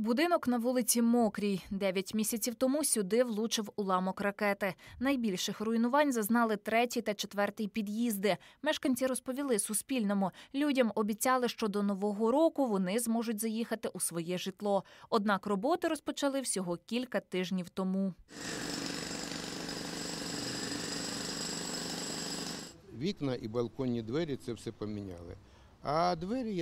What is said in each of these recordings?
Будинок на вулиці Мокрій. 9 місяців тому сюди влучив уламок ракети. Найбільших руйнувань зазнали 3-й та 4-й під'їзди. Мешканці розповіли Суспільному. Людям обіцяли, що до Нового року вони зможуть заїхати у своє житло. Однак роботи розпочали всього кілька тижнів тому. Вікна і балконні двері – це все поміняли. А двері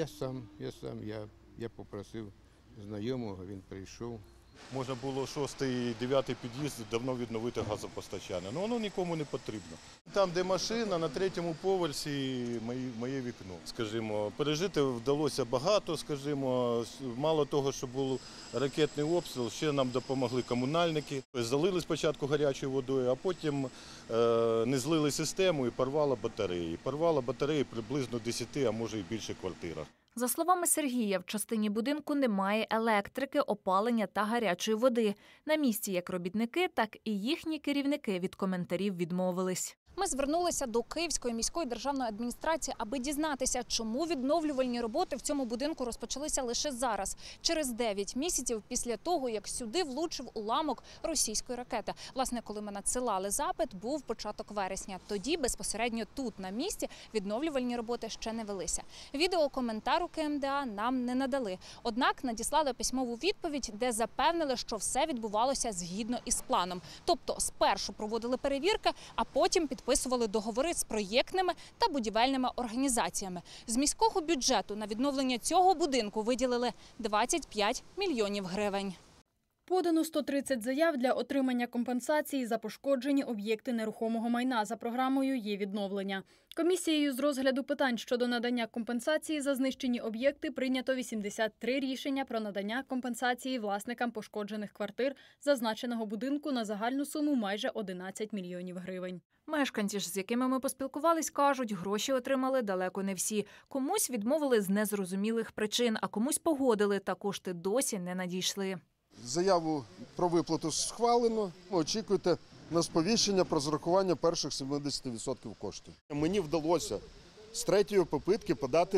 я попросив знайомого, він прийшов. Можна було 6-й, 9-й під'їзд давно відновити газопостачання, але воно нікому не потрібно. Там, де машина, на 3-му поверсі моє вікно. Скажімо, пережити вдалося багато, скажімо, мало того, що був ракетний обстріл, ще нам допомогли комунальники. Залили спочатку гарячою водою, а потім не злили систему і порвало батареї. Порвало батареї приблизно в 10, а може і більше квартирах. За словами Сергія, в частині будинку немає електрики, опалення та гарячої води. На місці як робітники, так і їхні керівники від коментарів відмовились. Ми звернулися до Київської міської державної адміністрації, аби дізнатися, чому відновлювальні роботи в цьому будинку розпочалися лише зараз, через 9 місяців після того, як сюди влучив уламок російської ракети. Власне, коли ми надсилали запит, був початок вересня. Тоді безпосередньо тут, на місці, відновлювальні роботи ще не велися. Відеокоментар у КМДА нам не надали. Однак надіслали письмову відповідь, де запевнили, що все відбувалося згідно із планом. Тобто спершу проводили перевірки, а потім підписували договори з проєктними та будівельними організаціями. З міського бюджету на відновлення цього будинку виділили 25 мільйонів гривень. Подано 130 заяв для отримання компенсації за пошкоджені об'єкти нерухомого майна за програмою «Є-відновлення». Комісією з розгляду питань щодо надання компенсації за знищені об'єкти прийнято 83 рішення про надання компенсації власникам пошкоджених квартир зазначеного будинку на загальну суму майже 11 мільйонів гривень. Мешканці ж, з якими ми поспілкувались, кажуть, гроші отримали далеко не всі. Комусь відмовили з незрозумілих причин, а комусь погодили, та кошти досі не надійшли. Заяву про виплату схвалено. Очікуйте на сповіщення про зарахування перших 70% коштів. Мені вдалося з 3-ї попитки подати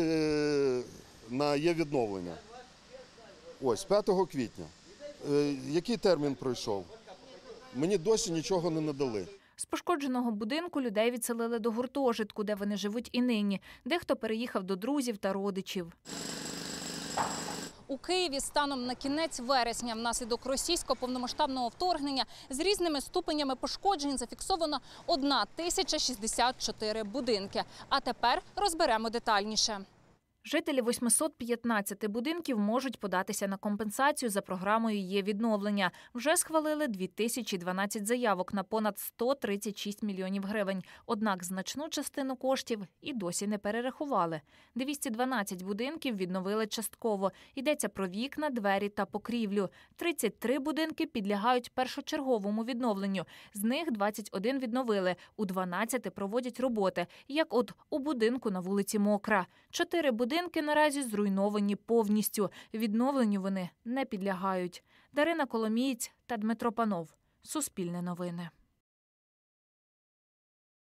на Є-відновлення. Ось, 5 квітня. Який термін пройшов? Мені досі нічого не надали. З пошкодженого будинку людей відселили до гуртожитку, де вони живуть і нині. Дехто переїхав до друзів та родичів. У Києві станом на кінець вересня внаслідок російського повномасштабного вторгнення з різними ступенями пошкоджень зафіксовано 1064 будинки. А тепер розберемо детальніше. Жителі 815 будинків можуть податися на компенсацію за програмою «Є-відновлення». Вже схвалили 2012 заявок на понад 136 мільйонів гривень. Однак значну частину коштів і досі не перерахували. 212 будинків відновили частково. Йдеться про вікна, двері та покрівлю. 33 будинки підлягають першочерговому відновленню. З них 21 відновили, у 12 проводять роботи, як от у будинку на вулиці Мокра. 4 будинки наразі зруйновані повністю. Відновленню вони не підлягають. Дарина Коломієць та Дмитро Панов. Суспільне новини.